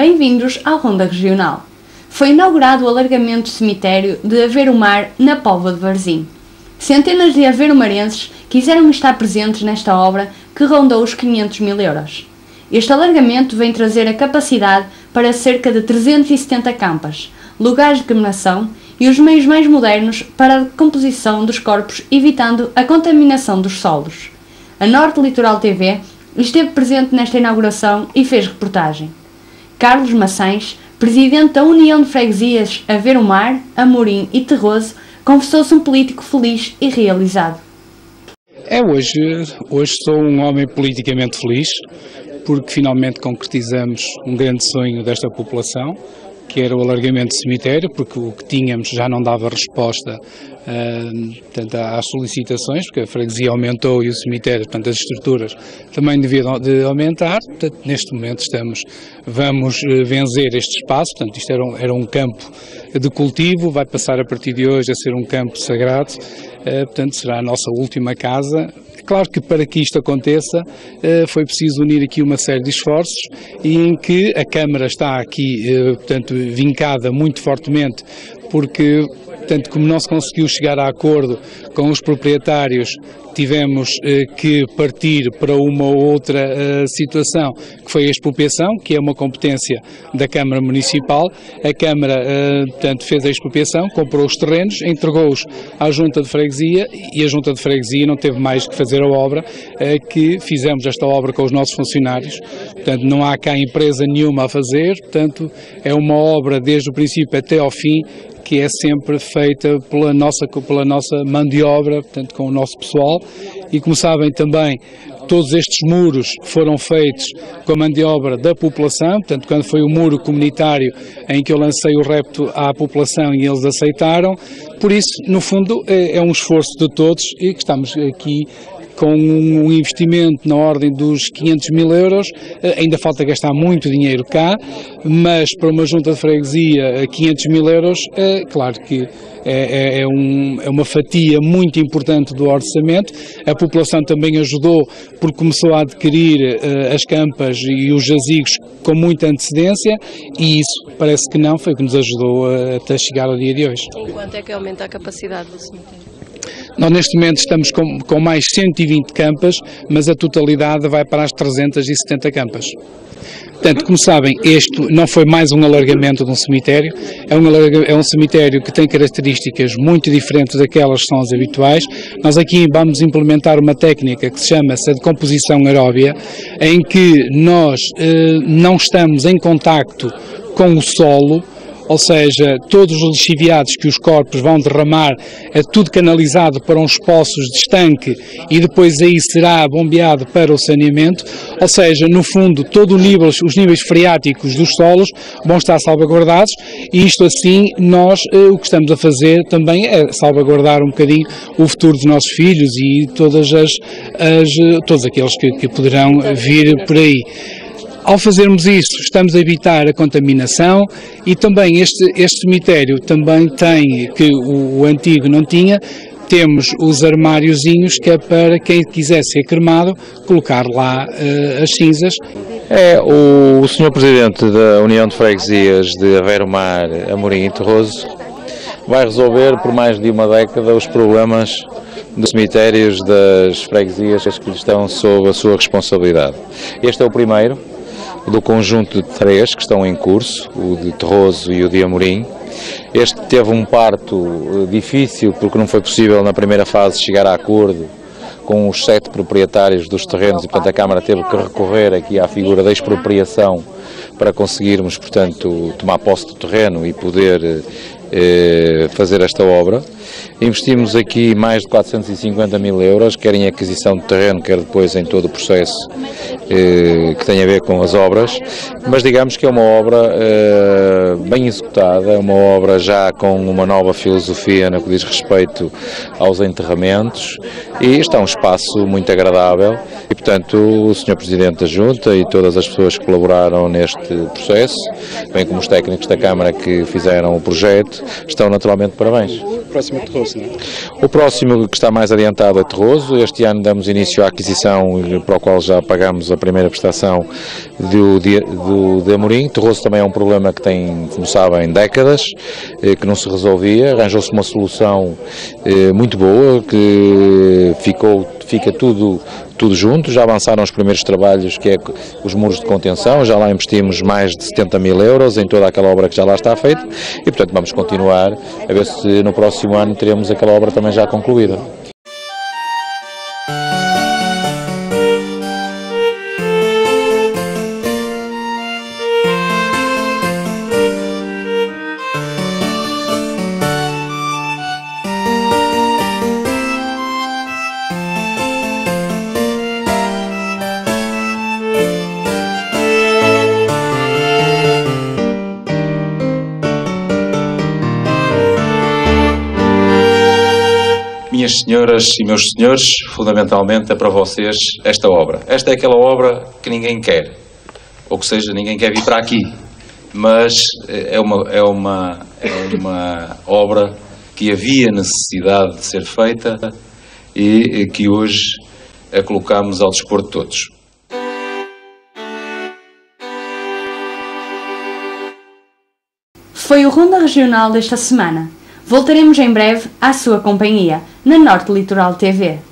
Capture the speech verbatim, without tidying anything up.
Bem-vindos ao Ronda Regional. Foi inaugurado o alargamento do cemitério de Aveiro-Mar, na Póvoa de Varzim. Centenas de aveiromarenses quiseram estar presentes nesta obra que rondou os quinhentos mil euros. Este alargamento vem trazer a capacidade para cerca de trezentas e setenta campas, lugares de cremação e os meios mais modernos para a decomposição dos corpos, evitando a contaminação dos solos. A Norte Litoral T V esteve presente nesta inauguração e fez reportagem. Carlos Maçães, presidente da União de Freguesias Aveiro-Mar, Amorim e Terroso, confessou-se um político feliz e realizado. É, hoje, hoje sou um homem politicamente feliz, porque finalmente concretizamos um grande sonho desta população, que era o alargamento do cemitério, porque o que tínhamos já não dava resposta uh, portanto, às solicitações, porque a freguesia aumentou e o cemitério, portanto as estruturas também deviam de aumentar. Portanto, neste momento estamos, vamos vencer este espaço, portanto isto era um, era um campo de cultivo, vai passar a partir de hoje a ser um campo sagrado, uh, portanto será a nossa última casa. Claro que para que isto aconteça foi preciso unir aqui uma série de esforços e em que a Câmara está aqui, portanto, vincada muito fortemente, porque, portanto, como não se conseguiu chegar a acordo com os proprietários, tivemos eh, que partir para uma outra eh, situação, que foi a expropriação, que é uma competência da Câmara Municipal. A Câmara, eh, portanto, fez a expropriação, comprou os terrenos, entregou-os à Junta de Freguesia e a Junta de Freguesia não teve mais que fazer a obra, eh, que fizemos esta obra com os nossos funcionários. Portanto, não há cá empresa nenhuma a fazer, portanto, é uma obra desde o princípio até ao fim, que é sempre feita pela nossa, pela nossa mão de obra, portanto, com o nosso pessoal. E como sabem também, todos estes muros foram feitos com a mão de obra da população, portanto, quando foi o muro comunitário em que eu lancei o repto à população e eles aceitaram. Por isso, no fundo, é, é um esforço de todos e que estamos aqui com um investimento na ordem dos quinhentos mil euros, ainda falta gastar muito dinheiro cá, mas para uma junta de freguesia quinhentos mil euros, é claro que é, é, é, um, é uma fatia muito importante do orçamento. A população também ajudou porque começou a adquirir uh, as campas e os jazigos com muita antecedência e isso parece que não foi o que nos ajudou uh, até chegar ao dia de hoje. Em quanto é que aumenta a capacidade do cemitério? Nós neste momento estamos com, com mais cento e vinte campas, mas a totalidade vai para as trezentas e setenta campas. Portanto, como sabem, este não foi mais um alargamento de um cemitério, é um, é um cemitério que tem características muito diferentes daquelas que são as habituais. Nós aqui vamos implementar uma técnica que se chama a decomposição aeróbia, em que nós eh, não estamos em contacto com o solo, ou seja, todos os lixiviados que os corpos vão derramar é tudo canalizado para uns poços de estanque e depois aí será bombeado para o saneamento, ou seja, no fundo, todo o nível, os níveis freáticos dos solos vão estar salvaguardados e isto assim, nós o que estamos a fazer também é salvaguardar um bocadinho o futuro dos nossos filhos e todas as, as, todos aqueles que, que poderão vir por aí. Ao fazermos isso, estamos a evitar a contaminação e também este, este cemitério também tem, que o, o antigo não tinha, temos os armáriozinhos que é para quem quiser ser cremado, colocar lá uh, as cinzas. É, o, o senhor Presidente da União de Freguesias de Aveiro-Mar, Amorim e Terroso vai resolver por mais de uma década os problemas dos cemitérios das freguesias que estão sob a sua responsabilidade. Este é o primeiro do conjunto de três que estão em curso, o de Terroso e o de Amorim. Este teve um parto difícil porque não foi possível na primeira fase chegar a acordo com os sete proprietários dos terrenos e, portanto, a Câmara teve que recorrer aqui à figura da expropriação para conseguirmos, portanto, tomar posse do terreno e poder eh, fazer esta obra. Investimos aqui mais de quatrocentos e cinquenta mil euros, quer em aquisição de terreno, quer depois em todo o processo eh, que tem a ver com as obras, mas digamos que é uma obra eh, bem executada, é uma obra já com uma nova filosofia no que diz respeito aos enterramentos e está um espaço muito agradável e, portanto, o senhor Presidente da Junta e todas as pessoas que colaboraram neste processo, bem como os técnicos da Câmara que fizeram o projeto, estão naturalmente de parabéns. O próximo é Terroso, não é? O próximo que está mais adiantado é Terroso. Este ano damos início à aquisição, para o qual já pagamos a primeira prestação do, de, do, de Amorim. Terroso também é um problema que tem, como sabem, décadas, que não se resolvia. Arranjou-se uma solução muito boa, que ficou, fica tudo, tudo junto. Já avançaram os primeiros trabalhos, que é os muros de contenção. Já lá investimos mais de setenta mil euros em toda aquela obra que já lá está feita e, portanto, vamos continuar a ver se no próximo ano teremos aquela obra também já concluída. Minhas senhoras e meus senhores, fundamentalmente é para vocês esta obra. Esta é aquela obra que ninguém quer, ou que seja, ninguém quer vir para aqui, mas é uma, é uma, é uma obra que havia necessidade de ser feita e que hoje a colocamos ao dispor de todos. Foi o Ronda Regional desta semana. Voltaremos em breve à sua companhia, na Norte Litoral T V.